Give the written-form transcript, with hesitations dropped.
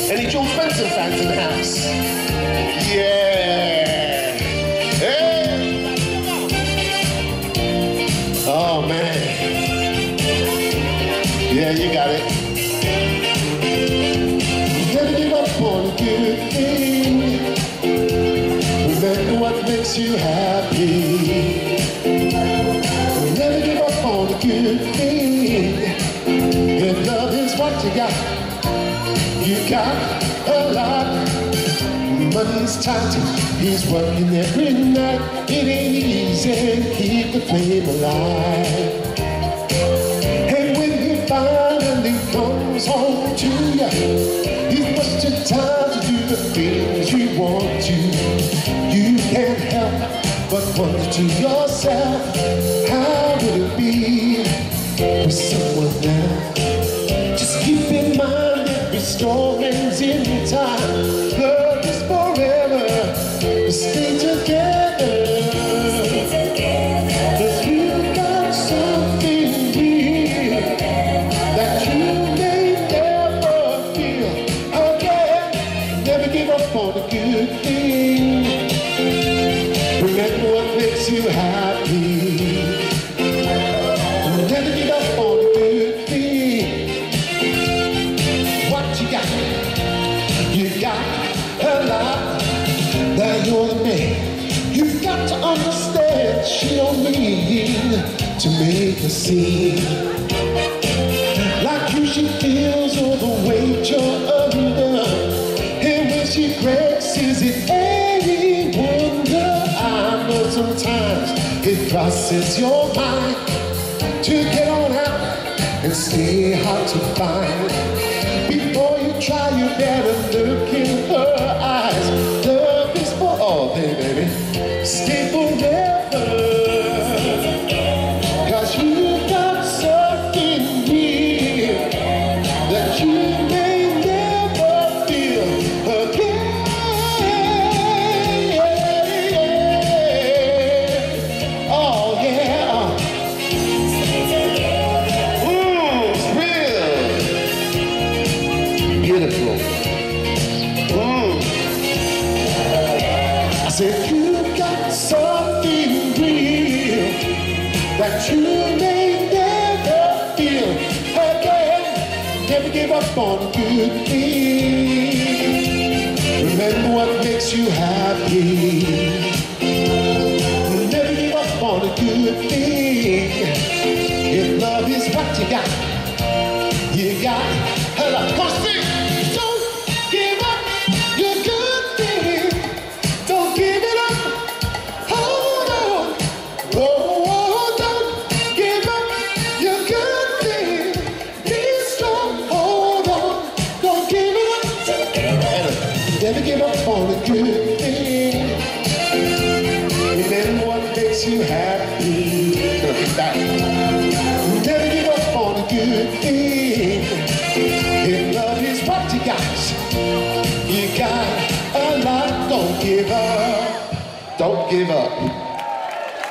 Any George Benson fans in the house? Yeah. Hey. Oh, man. Yeah, you got it. Never give up on a good thing. Remember what makes you happy. Never give up on a good thing. If love is what you got a lot. Money's tight, he's working every night. It ain't easy, keep the flame alive. And when he finally comes home to you, he's pushed your time to do the things you want to. You can't help but wonder to yourself, how would it be with someone else? Just keep in mind every storm's in time. Love is forever. Stay together. 'Cause you got something real that you may never feel again. Never give up on a good thing. Remember what makes you happy. Never give up on a good thing. What you got a lot. Now you're the man. You've got to understand she don't mean to make a scene. Like you, she feels all the weight you're under. And when she breaks, is it any wonder? I know sometimes it crosses your mind to get on out and stay hard to find. Before you try, you better look in her eyes. Love is for all day, baby. Stay forever. 'Cause you got something real that you may never feel again. Oh, yeah. It's real. Beautiful. I said you got something real that you may never feel again. Never give up on a good thing. Remember what makes you happy. Never give up on a good thing. If love is what you got a lot. Come on, sing. Don't give up your good thing. Don't give it up. Hold on. Oh, don't give up your good thing. Be strong. Hold on. Don't give it up. Never give up on a good thing. Remember what makes you happy. Never give up on a good thing. If love is what you got a lot. Don't give up. Don't give up.